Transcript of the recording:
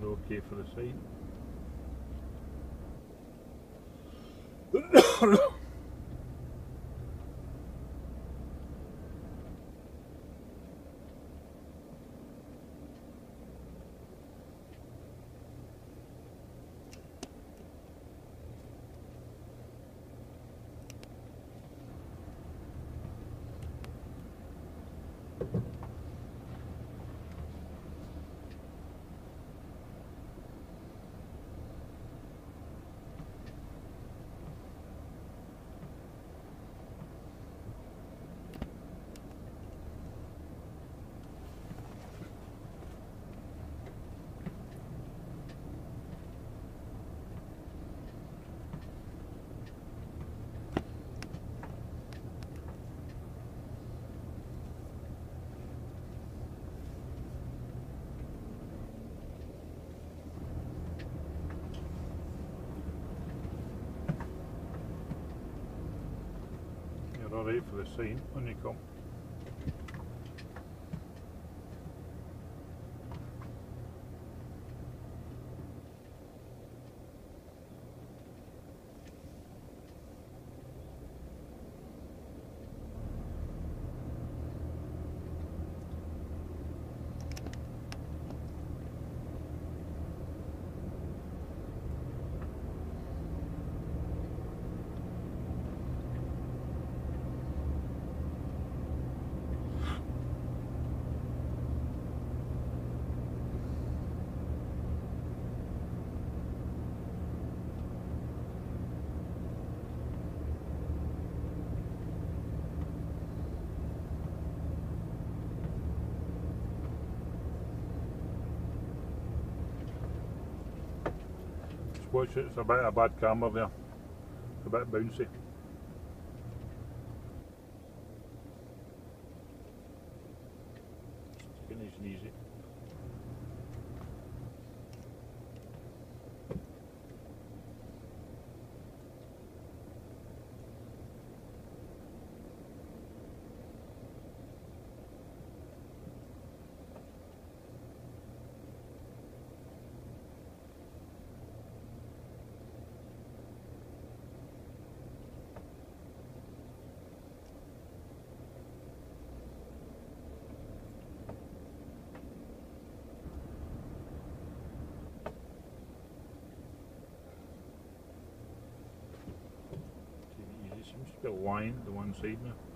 okay for the side. You're alright for the sign when you come. Watch it, it's a bit of a bad camera there. It's a bit bouncy. Take it nice and easy. Seems to be a line to one side now.